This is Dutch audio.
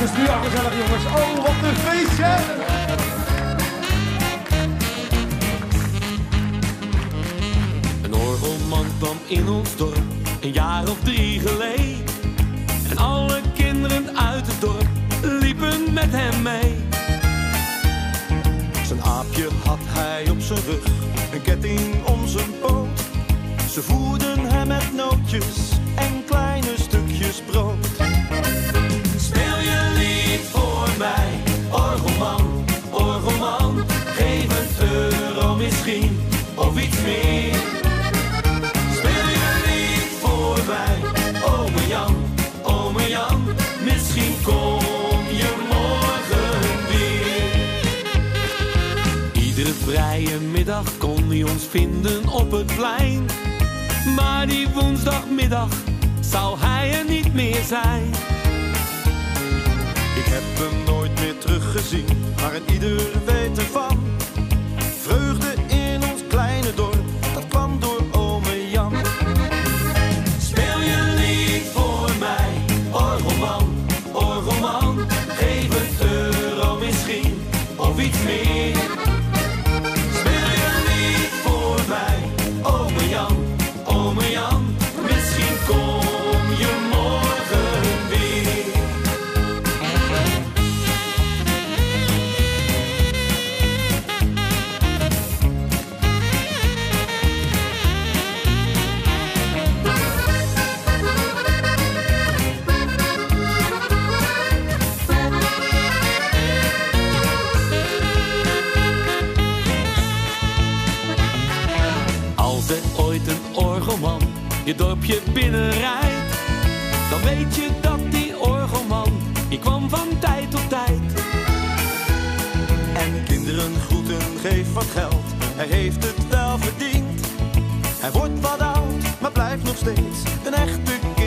is nu al gezellig, jongens. Oh, wat een feestje! Een orgelman kwam in ons dorp, een jaar of 3 geleden. En alle kinderen uit het dorp liepen met hem mee. Zijn aapje had hij op zijn rug, een ketting om zijn poot. Ze voerden hem met nootjes en kleine stukjes brood. Speel je lied voor mij, orgelman, orgelman. Geef €1 misschien, of iets meer. Speel je lied voor mij, ome Jan, misschien kom je morgen weer. Iedere vrije middag kon hij ons vinden op het plein. Maar die woensdagmiddag zou hij er niet meer zijn. Ik heb hem nooit meer teruggezien, maar een ieder weet ervan. Vreugde in ons kleine dorp, dat kwam door ome Jan. Speel je lied voor mij, orgelman, orgelman. Geef €1 misschien, of iets meer. Speel je lied voor mij, ome Jan, misschien kom je morgen weer. Als er ooit een orgelman je dorpje binnenrijdt, dan weet je dat die orgelman hier kwam van tijd tot tijd. En kinderen groeten, geef wat geld, hij heeft het wel verdiend. Hij wordt wat oud, maar blijft nog steeds een echte kind.